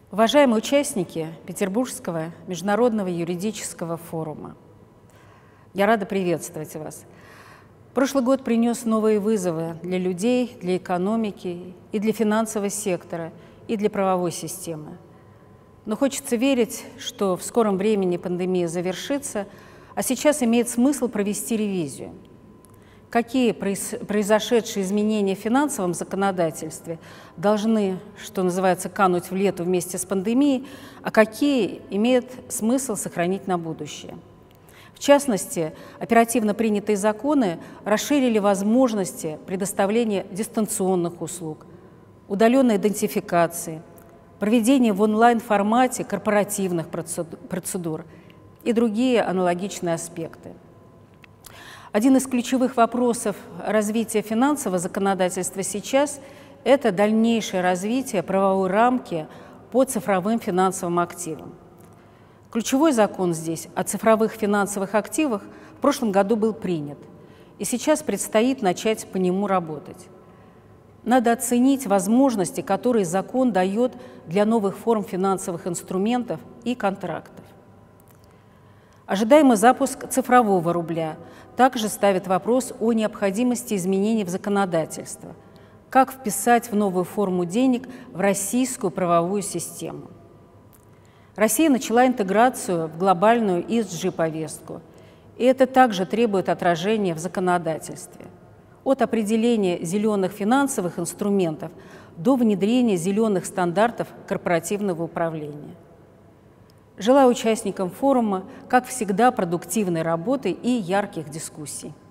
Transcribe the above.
Уважаемые участники Петербургского международного юридического форума, я рада приветствовать вас. Прошлый год принес новые вызовы для людей, для экономики и для финансового сектора, и для правовой системы. Но хочется верить, что в скором времени пандемия завершится, а сейчас имеет смысл провести ревизию. Какие произошедшие изменения в финансовом законодательстве должны, что называется, кануть в лету вместе с пандемией, а какие имеет смысл сохранить на будущее. В частности, оперативно принятые законы расширили возможности предоставления дистанционных услуг, удаленной идентификации, проведения в онлайн-формате корпоративных процедур и другие аналогичные аспекты. Один из ключевых вопросов развития финансового законодательства сейчас – это дальнейшее развитие правовой рамки по цифровым финансовым активам. Ключевой закон здесь о цифровых финансовых активах в прошлом году был принят, и сейчас предстоит начать по нему работать. Надо оценить возможности, которые закон дает для новых форм финансовых инструментов и контрактов. Ожидаемый запуск цифрового рубля также ставит вопрос о необходимости изменений в законодательство, как вписать в новую форму денег в российскую правовую систему. Россия начала интеграцию в глобальную ESG-повестку, и это также требует отражения в законодательстве. От определения зеленых финансовых инструментов до внедрения зеленых стандартов корпоративного управления. Желаю участникам форума, как всегда, продуктивной работы и ярких дискуссий.